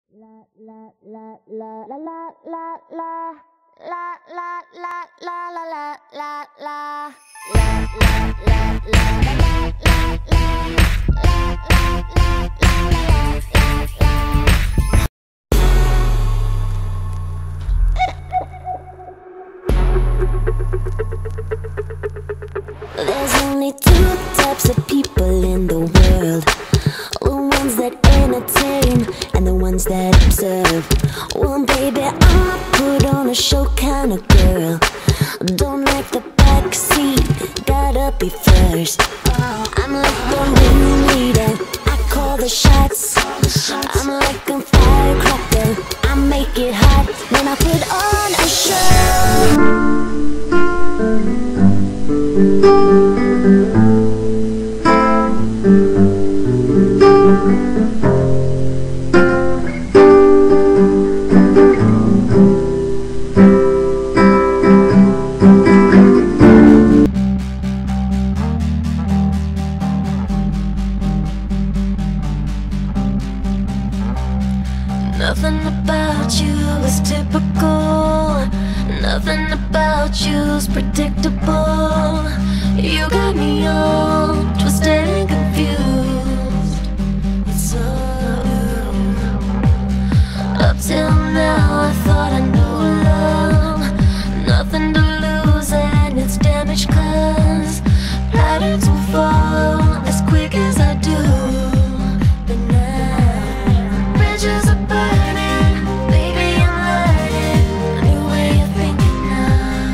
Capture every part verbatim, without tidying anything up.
La la la la la la la la la la la la la la la la There's only two types of people in the world, the ones that entertain and the ones that observe. Well, baby, I'm a put on a show kind of girl. Don't like the back seat, gotta be first. I'm like the ringleader, I call the shots. I'm like a firecracker, I make it hot, then I put on a show. Nothing about you is typical, nothing about you's predictable. You got me all twisted and confused. It's all you. Up till now I thought I knew love, nothing to lose and it's damaged, cause patterns will fall as quick as I do. But now bridges are burning, baby, I'm learning a new way of thinking now.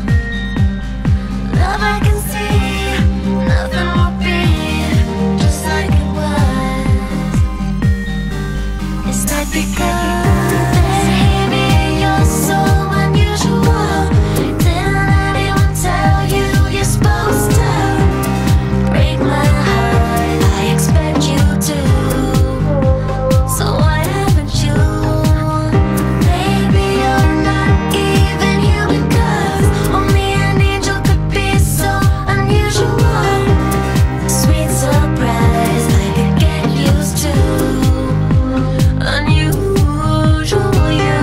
Love I can see, nothing will be just like it was. It's not because they me you're so unusual. Didn't anyone tell you you're supposed to break my heart? I expect you to. So why haven't you? Maybe you're not even human, cause only an angel could be so unusual. Sweet surprise I could get used to. Unusual you.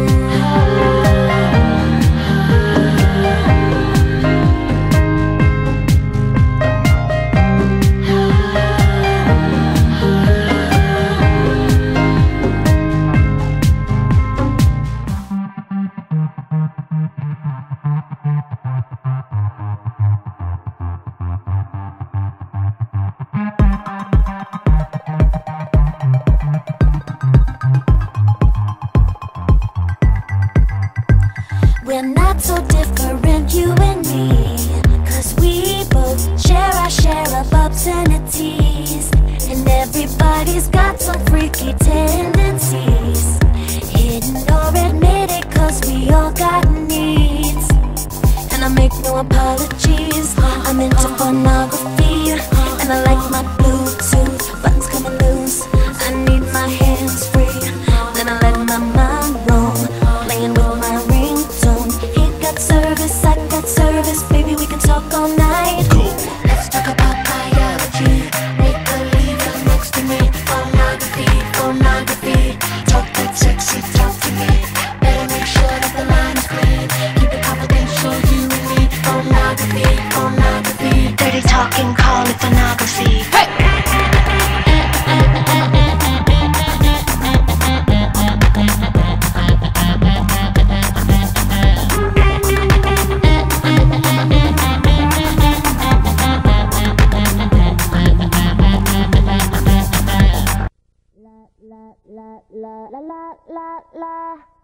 We're not so different, you and me, cause we both share our share of obscenities. And everybody's got some freaky tendencies, hidden or admitted, cause we all got needs. And I make no apologies, I'm into pornography, and I like my Bluetooth buttons coming loose. I need my hands free, then I let my mind roam, playing with my ringtone. He got service, I got service, baby, we can talk all night. Let's talk about biology, make believe you're next to me. Pornography, pornography, talk that sexy talk to me. Better make sure that the line is clean, keep it confidential, you and me. Pornography, pornography, dirty talking, call it pornography. Hey! La la la la la la la la